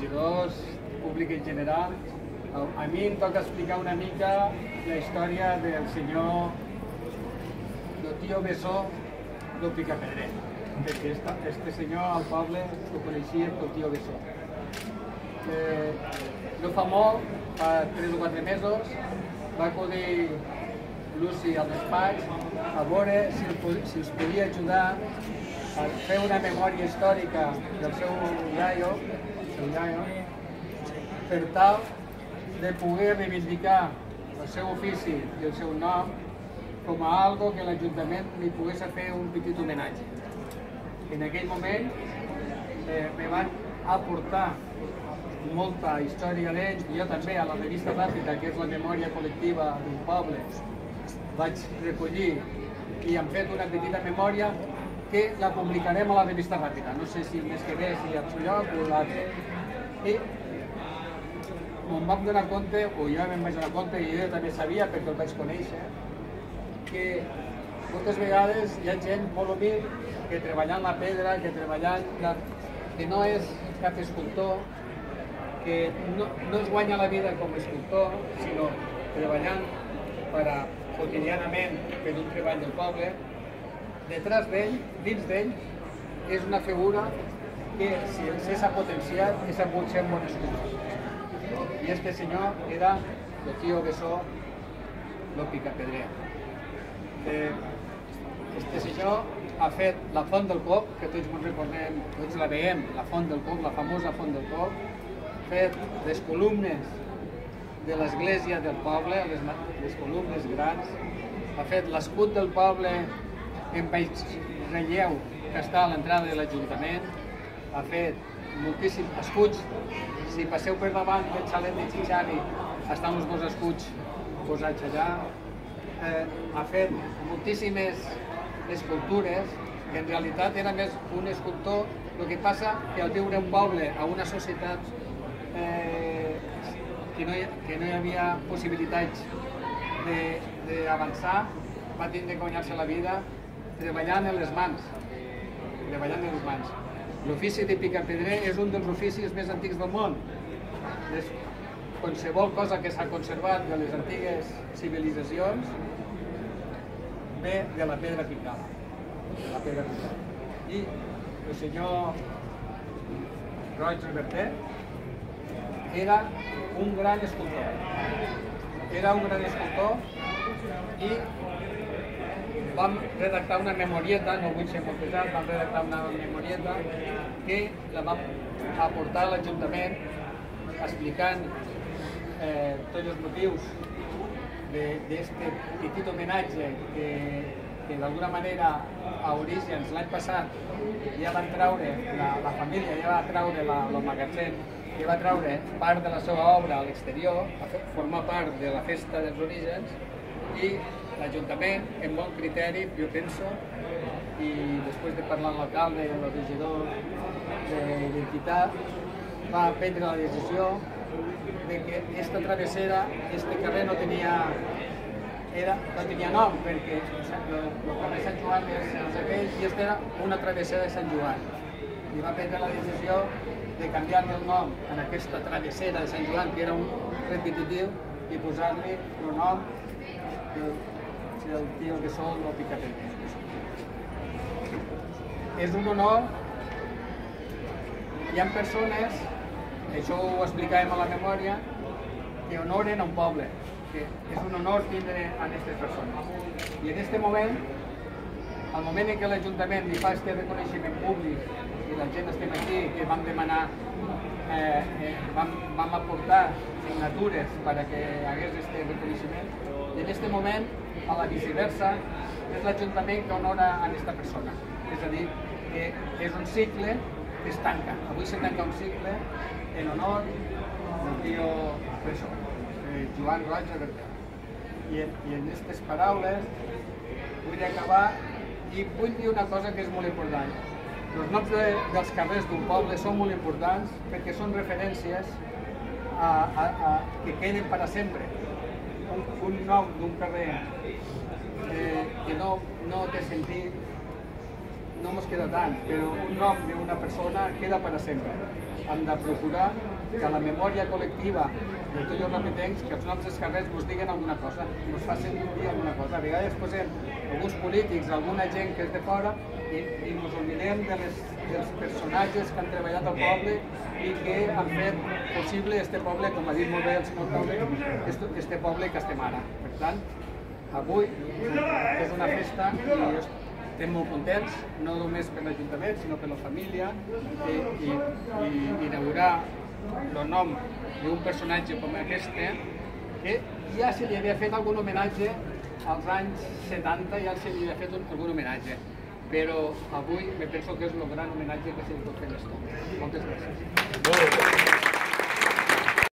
regidors, públic en general. A mi em toca explicar una mica la història del senyor Tío Bessó del Picapedrer, perquè este senyor al poble ho coneixia el Tío Bessó. No fa molt, fa 3 o 4 mesos, va acudir Lucy al despatx a veure si els podia ajudar a fer una memòria històrica del seu iaio, per tal de poder reivindicar el seu ofici i el seu nom com a algo que l'Ajuntament li pogués fer un petit homenatge. En aquell moment me van aportar molta història d'ells, i jo també a la revista Ràpida, que és la memòria col·lectiva d'un poble, vaig recollir i hem fet una petita memòria que la publicarem a la revista Ràpida. No sé si el mes que ve, si hi ha lloc o l'altre. I me'n vam donar compte, o jo me'n vaig donar compte, i jo també sabia perquè el vaig conèixer, que moltes vegades hi ha gent molt humil que treballant la pedra, que no és cap escultor, que no es guanya la vida com a escultor, sinó treballant quotidianament per un treball del poble. Detrás d'ell, dins d'ell, és una figura que, si s'ha potenciat, ha pogut ser un bon escultor. I este senyor era el Tío Bessó del Picapedrer. Este senyor ha fet la Font del Coc, que tots ens recordem, tots la veiem, la Font del Coc, la famosa Font del Coc, ha fet les columnes de l'església del poble, les columnes grans, ha fet l'escut del poble en baix relleu que està a l'entrada de l'Ajuntament, ha fet moltíssims escuts. Si passeu per davant del xalet de Chichari, estan els 2 escuts posats allà. Ha fet moltíssimes escultures, que en realitat era més un escultor. El que passa que al viure un poble a una societat que no hi havia possibilitats d'avançar, va tindre que guanyar-se la vida treballant en les mans. L'ofici de picapedrer és un dels oficis més antics del món. Qualsevol cosa que s'ha conservat de les antigues civilitzacions ve de la pedra picada. I el senyor Roig Reverter era un gran escultor. I vam redactar una memorieta, no vull ser molt pesat, vam redactar una memorieta que la vam aportar a l'Ajuntament explicant tots els motius d'aquest petit homenatge que d'alguna manera a Orígens l'any passat ja van treure, la família ja va treure el magatzem, ja va treure part de la seva obra a l'exterior, a formar part de la festa dels Orígens, i l'Ajuntament, amb bon criteri, jo penso, i després de parlar amb l'alcalde i el regidor d'Identitat, va prendre la decisió de que aquesta travessera, este carrer no tenia nom, perquè el carrer Sant Joan és aquell i aquesta era una travessera de Sant Joan. I va prendre la decisió de canviar-li el nom en aquesta travessera de Sant Joan, que era un repetitiu, i posar-li el nom del Tío Bessó del Picapedrer. És un honor. Hi ha persones, això ho explicàvem a la memòria, que honoren a un poble, que és un honor tindre a aquestes persones. I en aquest moment, al moment en què l'Ajuntament li fa aquest reconeixement públic i la gent estem aquí, que vam demanar, vam aportar signatures perquè hi hagués aquest reconeixement, i en aquest moment, a la viceversa, és l'Ajuntament que honora a aquesta persona. És a dir, que és un cicle que es tanca. Avui se tanca un cicle en honor del Tío Bessó, Joan Roig Reverter. I en aquestes paraules vull acabar i vull dir una cosa que és molt important. Els noms dels carrers d'un poble són molt importants perquè són referències que queden per a sempre. Un nom d'un carrer que no té sentit no ens queda tant, però un nom d'una persona queda per a sempre. Hem de procurar que la memòria col·lectiva de tots els repetencs, que els noms dels carrers ens diguen alguna cosa, ens facin dir alguna cosa. A vegades posem alguns polítics, alguna gent que és de fora i ens oblidem dels personatges que han treballat al poble i que han fet possible este poble, com ha dit molt bé el senyor alcalde, este poble que estem ara. Per tant, avui és una festa i estem molt contents, no només per l'Ajuntament, sinó per la família, i inaugurar el nom d'un personatge com aquest, que ja se li havia fet algun homenatge als anys 70, ja se li havia fet algun homenatge, però avui me penso que és el gran homenatge que se li pot fer a l'estat. Moltes gràcies.